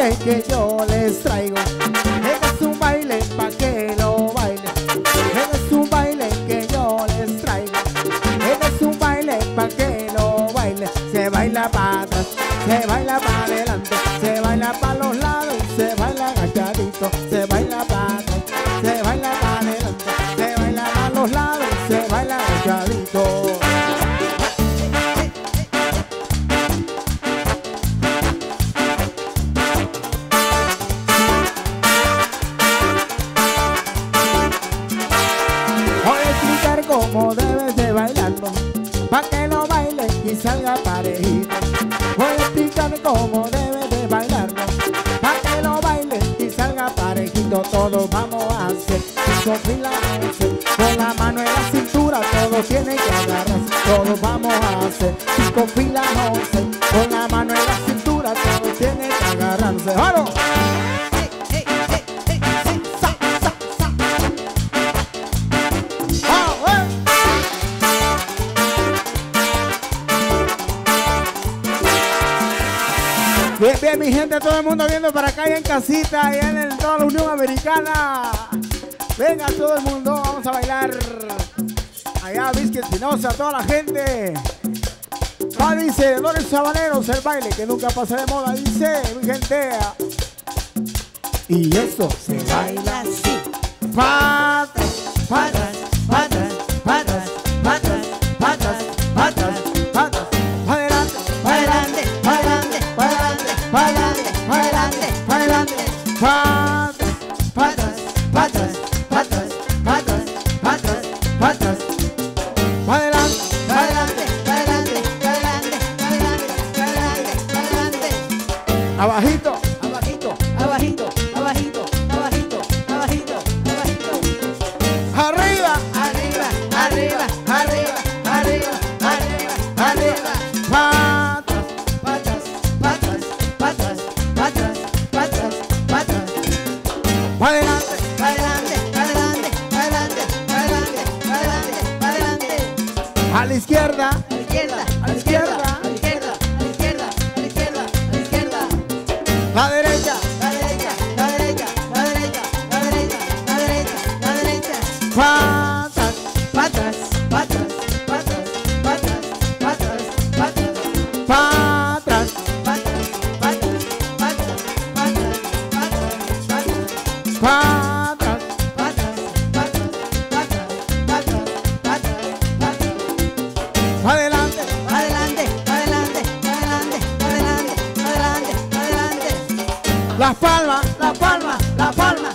baile que yo les traigo. Es un baile pa' que lo baile. Es un baile que yo les traigo. Es un baile pa' que lo baile. Se baila para atrás, se baila para adelante, se baila para los lados, se baila agachadito, se baila para atrás, se baila para adelante, se baila para los lados, se baila agachadito. Como debes de bailarlo, pa' que lo bailes y salga parejito. Voy a explicar cómo debes de bailarlo, pa' que lo bailes y salga parejito. Todos vamos a hacer 5 filas, con la mano en la cintura, todos tienen que agarrarse. Todos vamos a hacer 5 filas, 11, con la mano en la cintura, todos tienen que agarrarse. ¡Vamos! Bien, bien, mi gente, todo el mundo viendo para acá y en casita, allá en toda la Unión Americana. Venga todo el mundo, vamos a bailar. Allá Vizque Espinosa, toda la gente. Va, dice, Dolores Sabaneros, el baile que nunca pasa de moda, dice, mi gente. Y eso se baila así. Patas, patas, patas, patas, patas, patas, patas, patas. Adelante, adelante, adelante, adelante, adelante, adelante, adelante. Patas, patas, patas, patas, patas, patas, patas. Adelante, adelante, adelante, adelante, adelante, adelante, adelante. Abajito, abajito, abajito, abajito, abajito, abajito, abajito. Arriba, arriba, arriba, arriba, arriba, arriba, arriba. Patas, patas, patas, patas, patas, patas, patas. Adelante, adelante, adelante, adelante, adelante, adelante, adelante. A la izquierda, a la izquierda, a la izquierda, a la izquierda, a la izquierda, a la izquierda, a la izquierda. La derecha, la derecha, la derecha, la derecha, la derecha, la derecha, la derecha. Patas, patas, patas, patas, patas, patas, patas. Patas, patas, patas, patas, patas, patas, patas. Patas, patas, patas, patas, patas, patas, patas. Adelante, adelante, adelante, adelante, adelante, adelante, adelante. Las palmas, la palma, la palma,